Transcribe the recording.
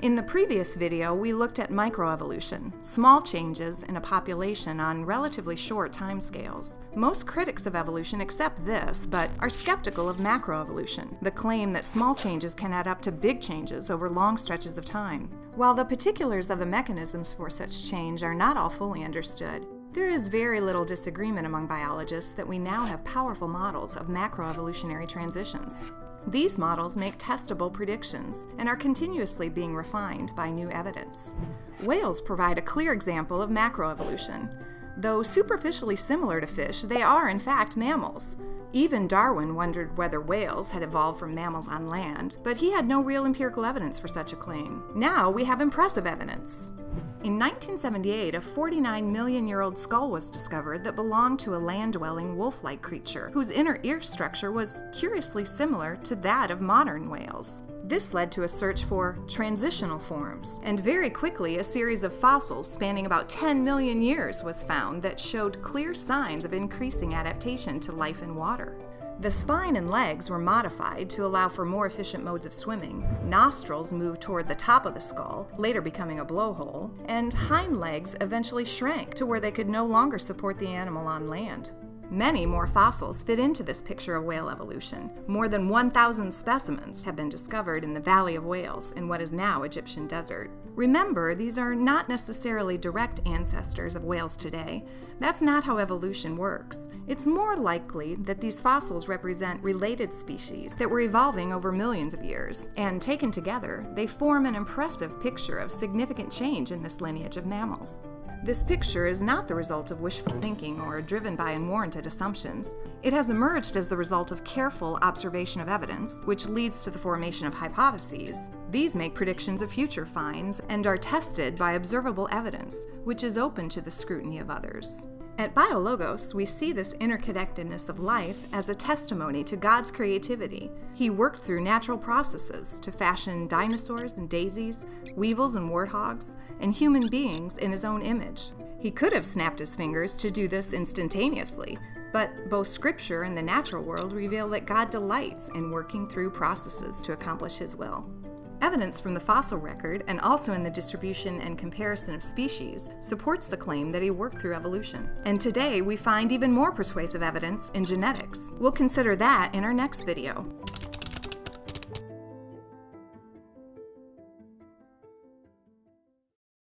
In the previous video, we looked at microevolution, small changes in a population on relatively short timescales. Most critics of evolution accept this, but are skeptical of macroevolution, the claim that small changes can add up to big changes over long stretches of time. While the particulars of the mechanisms for such change are not all fully understood, there is very little disagreement among biologists that we now have powerful models of macroevolutionary transitions. These models make testable predictions and are continuously being refined by new evidence. Whales provide a clear example of macroevolution. Though superficially similar to fish, they are in fact mammals. Even Darwin wondered whether whales had evolved from mammals on land, but he had no real empirical evidence for such a claim. Now we have impressive evidence. In 1978, a 49-million-year-old skull was discovered that belonged to a land-dwelling wolf-like creature, whose inner ear structure was curiously similar to that of modern whales. This led to a search for transitional forms, and very quickly a series of fossils spanning about 10 million years was found that showed clear signs of increasing adaptation to life in water. The spine and legs were modified to allow for more efficient modes of swimming. Nostrils moved toward the top of the skull, later becoming a blowhole, and hind legs eventually shrank to where they could no longer support the animal on land. Many more fossils fit into this picture of whale evolution. More than 1,000 specimens have been discovered in the Valley of Whales in what is now Egyptian desert. Remember, these are not necessarily direct ancestors of whales today. That's not how evolution works. It's more likely that these fossils represent related species that were evolving over millions of years, and taken together, they form an impressive picture of significant change in this lineage of mammals. This picture is not the result of wishful thinking or driven by unwarranted assumptions. It has emerged as the result of careful observation of evidence, which leads to the formation of hypotheses. These make predictions of future finds and are tested by observable evidence, which is open to the scrutiny of others. At BioLogos, we see this interconnectedness of life as a testimony to God's creativity. He worked through natural processes to fashion dinosaurs and daisies, weevils and warthogs, and human beings in his own image. He could have snapped his fingers to do this instantaneously, but both Scripture and the natural world reveal that God delights in working through processes to accomplish His will. Evidence from the fossil record, and also in the distribution and comparison of species, supports the claim that he worked through evolution. And today we find even more persuasive evidence in genetics. We'll consider that in our next video.